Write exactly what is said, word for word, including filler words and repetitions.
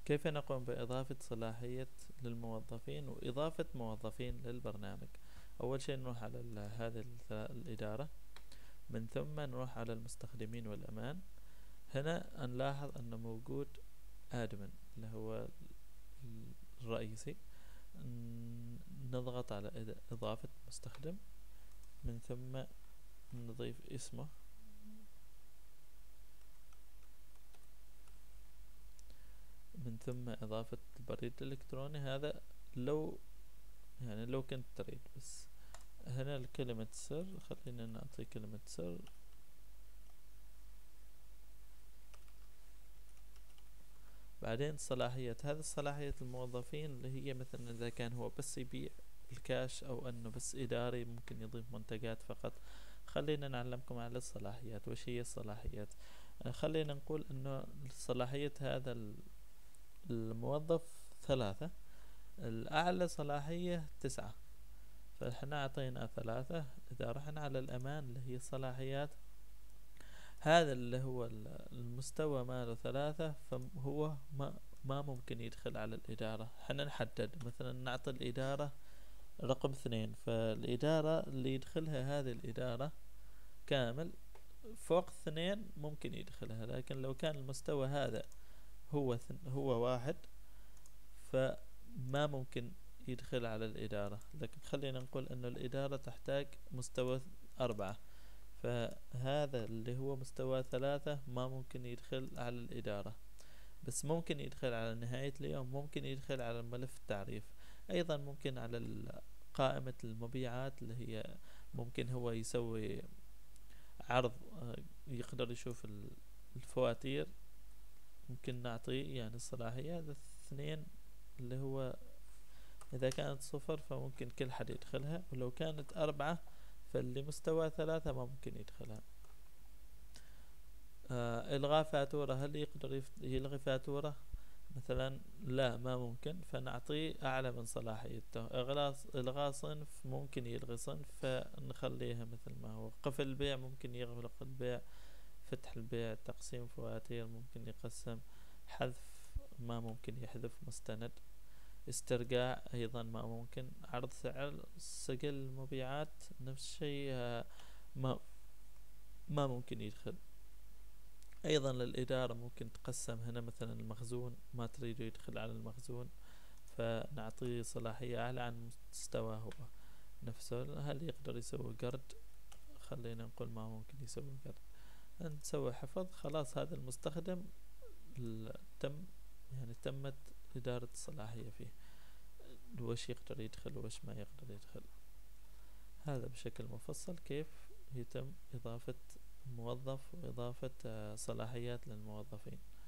كيف نقوم بإضافة صلاحية للموظفين وإضافة موظفين للبرنامج؟ أول شيء نروح على هذه الإدارة، من ثم نروح على المستخدمين والأمان. هنا نلاحظ أنه موجود admin اللي هو الرئيسي، نضغط على إضافة مستخدم، من ثم نضيف اسمه، من ثم إضافة البريد الإلكتروني. هذا لو يعني لو كنت تريد، بس هنا كلمة سر، خلينا نعطي كلمة سر. بعدين صلاحية، هذه صلاحية الموظفين اللي هي مثلا إذا كان هو بس يبيع الكاش أو أنه بس إداري ممكن يضيف منتجات فقط. خلينا نعلمكم على الصلاحيات. وش هي الصلاحيات؟ خلينا نقول أنه صلاحية هذا الموظف ثلاثة، الأعلى صلاحية تسعة، فإحنا أعطينا ثلاثة. إذا رحنا على الأمان اللي هي الصلاحيات، هذا اللي هو المستوى ماله ثلاثة، فهو ما ما ممكن يدخل على الإدارة. حنا نحدد مثلا نعطي الإدارة رقم اثنين، فالإدارة اللي يدخلها هذه الإدارة كامل فوق اثنين ممكن يدخلها، لكن لو كان المستوى هذا هو هو واحد فما ممكن يدخل على الإدارة. لكن خلينا نقول أن الإدارة تحتاج مستوى أربعة، فهذا اللي هو مستوى ثلاثة ما ممكن يدخل على الإدارة، بس ممكن يدخل على نهاية اليوم، ممكن يدخل على ملف التعريف، أيضا ممكن على قائمة المبيعات اللي هي ممكن هو يسوي عرض يقدر يشوف الفواتير، ممكن نعطيه يعني الصلاحية. هذا اثنين اللي هو إذا كانت صفر فممكن كل حد يدخلها، ولو كانت أربعة فاللي مستوى ثلاثة ما ممكن يدخلها. آه إلغاء فاتورة، هل يقدر يلغي فاتورة مثلا؟ لا، ما ممكن، فنعطيه أعلى من صلاحيته. إلغاء صنف، ممكن يلغي صنف فنخليها مثل ما هو. قفل البيع، ممكن يغلق البيع. فتح البيع، تقسيم فواتير، ممكن يقسم. حذف، ما ممكن يحذف مستند. استرجاع أيضا ما ممكن. عرض سعر، سجل المبيعات نفس الشيء، ما ما ممكن يدخل. أيضا للإدارة ممكن تقسم هنا مثلا المخزون، ما تريد يدخل على المخزون فنعطيه صلاحية أعلى عن مستواه هو نفسه. هل يقدر يسوي قرض؟ خلينا نقول ما ممكن يسوي قرض. نسوي حفظ، خلاص هذا المستخدم تم يعني تمت إدارة الصلاحية فيه، وش يقدر يدخل وش ما يقدر يدخل. هذا بشكل مفصل كيف يتم إضافة موظف وإضافة صلاحيات للموظفين.